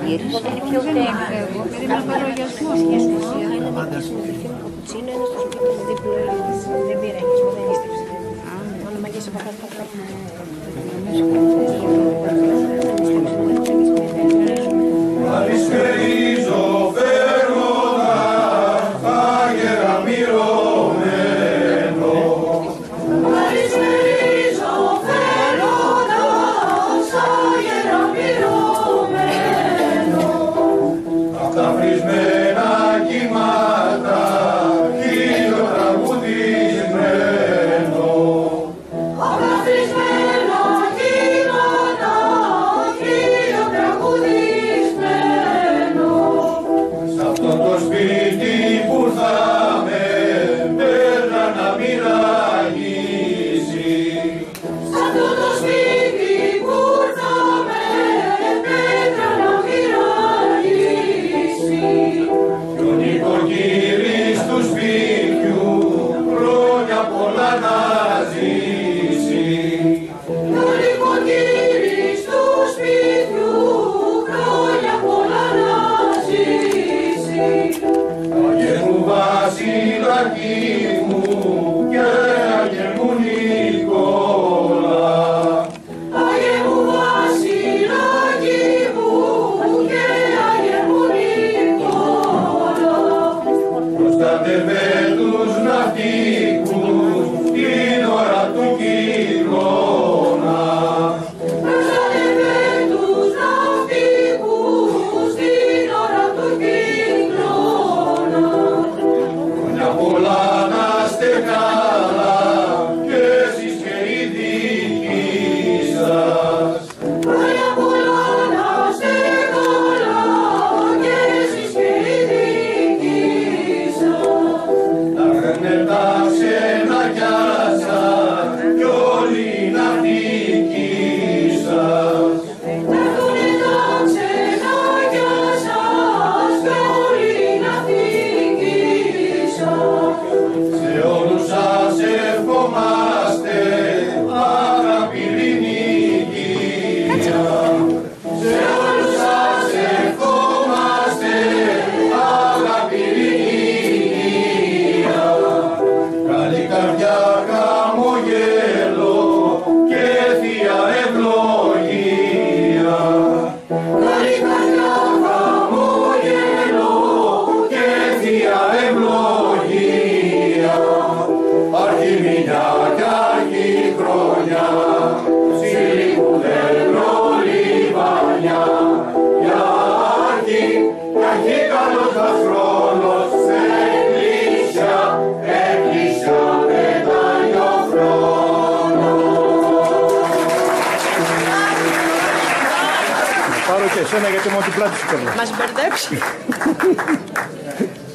γύρισε. Είναι πιο τέχνη. Εγώ περίμενα παρολογιασμό. Ένα με στην αδερφή μου καπουτσίνο, ένα στο σπίτι μου δίπλο. Δεν πήρα εγγυσμό, δεν έστρεψε. Μόνο μαγείς από κάτω τα χρόνια. Αλυσχερίζω φέροντα, άγερα μυρωμένο. Αλυσχερίζω φέροντα, άγερα μυρωμένο. Απ' τα φρισμένα κύματα, κύριο τραγουδισμένο. Απ' τα φρισμένα κύματα, κύριο τραγουδισμένο. Σ' αυτό το σπίτι που ήρθαμε, πέτρα να μην ραγίσει. Σ' αυτό το σπίτι που ήρθαμε, πέτρα να μην ραγίσει. Κι ο νοικοκύρης του σπίτιου, χρόνια πολλά να ζήσει. Κι ο νοικοκύρης του σπίτιου, χρόνια πολλά να ζήσει. Αγιέ μου βασιλάκι μου και Αγιέ μου Νικόλα. Αγιέ μου βασιλάκι μου και Αγιέ μου Νικόλα. Προστάτευε τους ναυτικούς την ώρα του κυκλώνα. Προστάτευε τους ναυτικούς την ώρα του κυκλώνα. Χρόνια πολλά να είστε καλά και εσείς και οι δικοί σας. Χρόνια πολλά να είστε καλά και εσείς και οι δικοί σας. Να έρθουνε τα ξενάκια σας κι όλοι οι ναυτικοί σας. Να έρθουνε τα ξενάκια σας κι όλοι οι ναυτικοί σας. Σε όλους σας ευχόμαστε αγαπητή νοικία. Σε όλους σας ευχόμαστε αγαπητή νοικία. Καλή καρδιά, χαμογέλο και θεία ευλογία. Καλή καρδιά, χαμογέλο και θεία ευλογία. Αρχιμηνιά κι αρχιχρόνια, συλλήγου δέντρο λιβάνια. Για αρχή καλός μας χρόνος, εκκλησιά, εκκλησιά, πετάει ο χρόνος. Πάρω και εσένα γιατί μόνο την πλάτη σου παίρνω. Μας μπερδέψει.